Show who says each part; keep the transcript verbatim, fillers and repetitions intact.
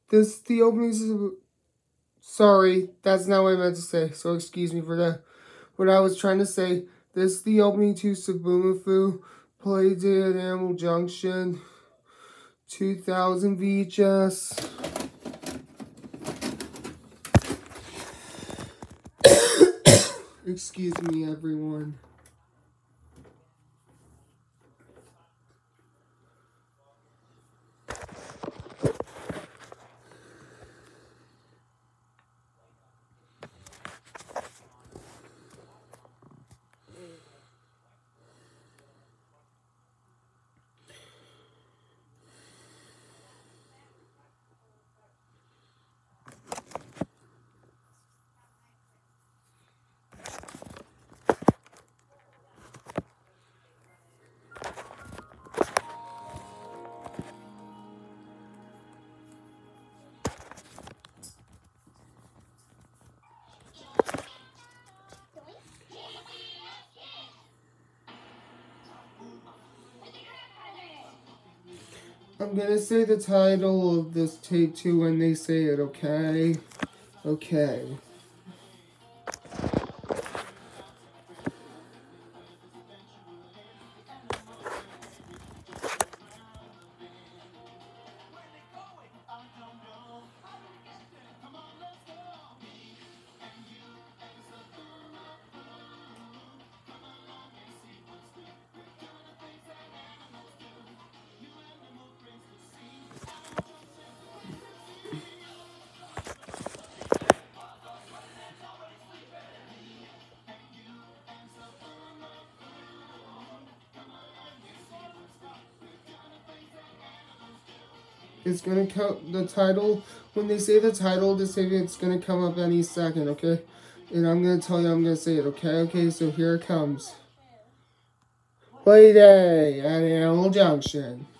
Speaker 1: This the opening. Sorry, that's not what I meant to say. So excuse me for that. What I was trying to say. This is the opening to Zoboomafoo. Played at Animal Junction. two thousand V H S. Excuse me, everyone. I'm gonna say the title of this tape too when they say it, okay? Okay. It's gonna come, the title, when they say the title, they say it's gonna come up any second, okay? And I'm gonna tell you I'm gonna say it, okay? Okay, so here it comes. Play day at Animal Junction.